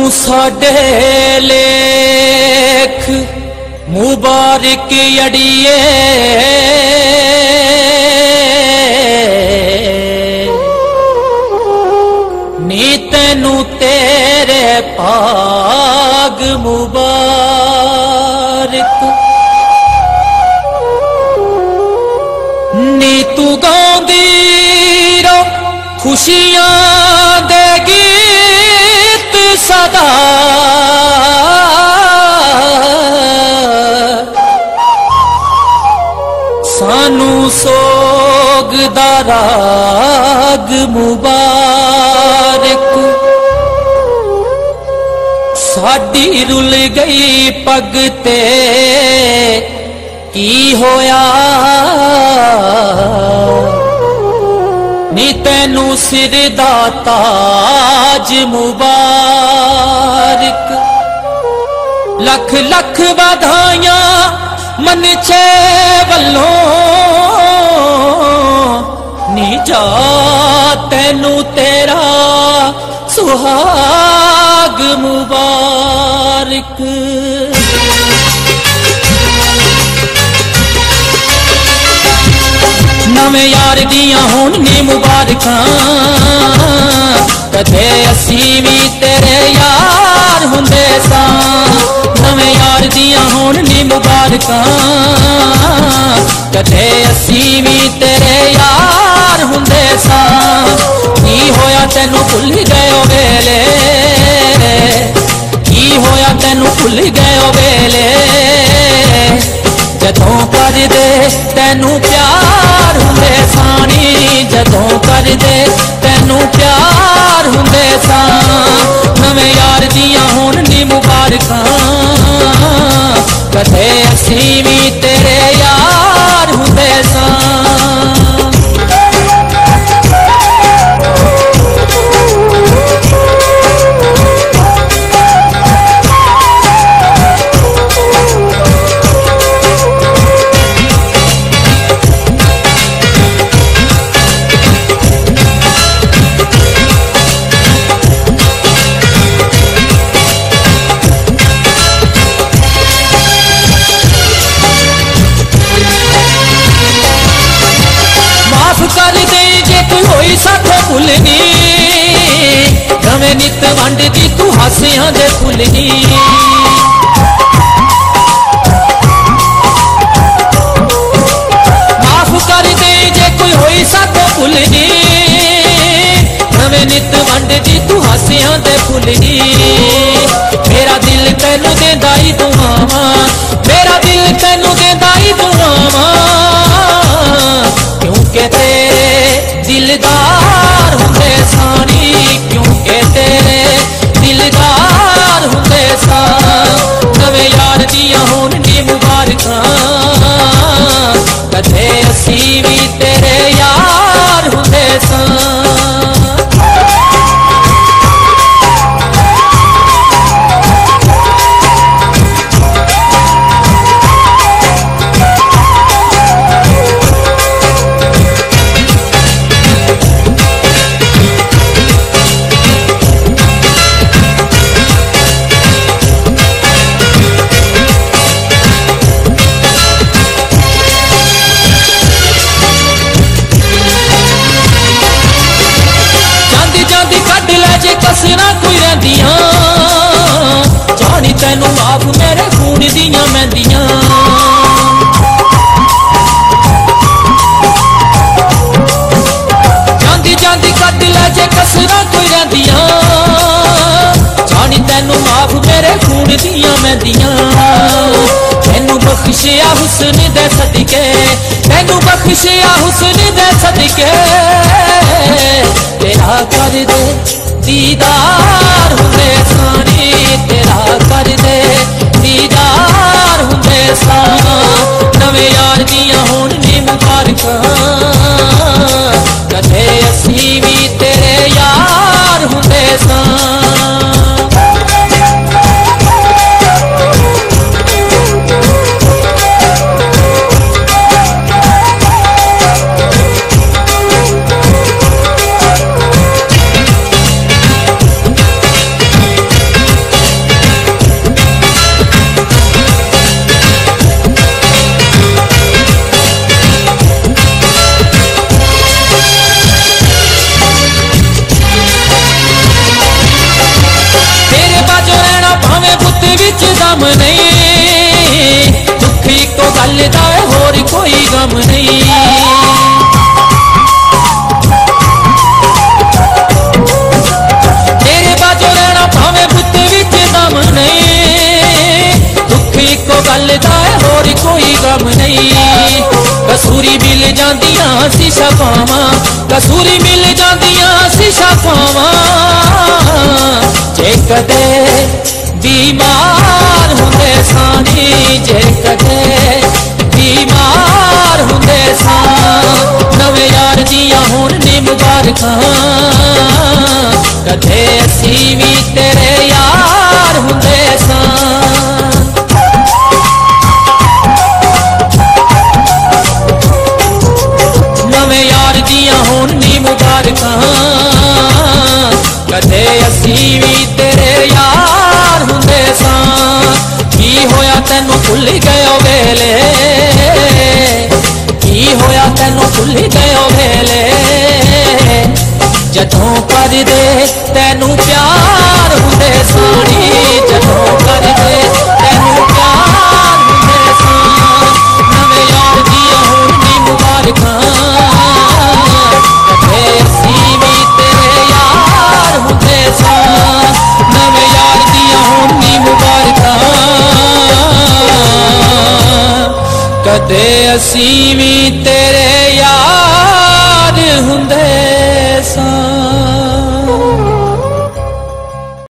साडे लेख मुबारक अड़िए नी तैनू तेरे पाग मुबारक नी तू गाँदी रो खुशियां दे गीत सदा सानू सोग दा राग मुबारक साडी रुल गई पग ते की होया नी तैनू सिर दा ताज मुबारक लख लख बधाइयां मन छे वल्लों नी जा तैनू तेरा सुहाग मुबारक नवे यार दियां होन नी मुबारकां कदे असी भी तेरे यार हुंदे सां नवे यार दियां होन नी मुबारकां कदे असी भी तेरे यार हुंदे सां की होया तैनू भुल गए वेले की होया तैनू भुल गए वेले जदों कर दे तैनू प्यार हुंदे सानी जदों कर दे तैनू प्यार हुंदे सा नवे यार दियां होन नी मुबारकां कदे असी भी तेरे यार हुंदे सा भुलनी नवे नित वंड दी तू हासियां दे भुलनी माफ कर दे जे कोई होई साथों भुलनी नवे नित वंड दी तू हासियां दे भुलनी मेरा दिल तैनू देंदा ही दुआवां मेरा दिल तैनू देंदा ही दुआवां क्योंकि तेरे दिलदार हुंदे सानी क्योंकि तेरे दिलदार हुंदे सा नवे यार दियां होन नी मुबारकां कदे असी भी तेरे यार हुंदे सा कसना कोई रहिंदियां जानी तैनू माफ मेरे खून दियां मेहंदियां जांदी जांदी कट ले जे कसना कोई रहिंदियां जानी तैनू माफ मेरे खून दियां मेहंदियां तैनू बख्शिया हुस्न दे सदके तैनू बख्शिया हुस्न दे सदके तेरा कर दे दीदार हुंदे सानी तेरा कर दे दीदार हुंदे सा नवे यार दियां होन नी मुबारकां कदे असी भी तेरे यार हुंदे सा काम नहीं। कसूरी मिल जांदियां सी शफावां, कसूरी मिल जांदियां सी शफावां। जे कदे बीमार हुंदे सानी, जे कदे बीमार हुंदे सा, नवे यार दियां होण नी मुबारकां। कदे असी भी तेरे यार हुंदे सा। नवे यार दियां होण नी मुबारकां। कदे असी भी तेरे यार हुंदे सा। की होया तैनू भुल गयो वेले, की होया तैनू भुल गयो वेले, जदों करदे तैनू प्यार हुंदे सानी, जदों करदे तैनू प्यार हुंदे सा। नवे यार दियां होण नी मुबारकां। कदे असी भी तेरे यार हुंदे सा। नवे यार दियां होण नी मुबारकां। कदे असी भी तेरे यार हुंदे सा।